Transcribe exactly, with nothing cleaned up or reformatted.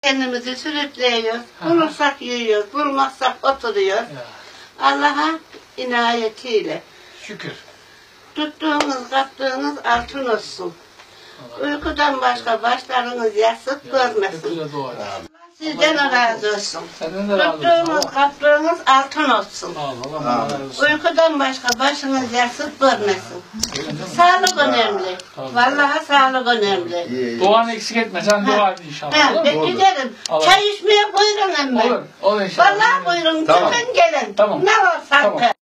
Kendimizi sürükleyiyoruz. Bulursak yiyoruz, bulmazsak oturuyoruz. Allah'a inayetiyle. Şükür. Tuttuğunuz, kaptığınız altın olsun. Uykudan başka başlarınız yastık görmesin. Sizden razı olsun. Tuttuğunuz, kaptığınız altın olsun. Uykudan başka başınız yastık görmesin. Sağlık önemli. Vallahi sağlık önemli. Duanı eksik etme. Sen dua et inşallah. Ben giderim. Çay içmeye buyurun emme. Olur. Olur inşallah. Vallahi buyurun. Tamam. Çıkın gelin. Tamam. Ne var Tamam. sakın.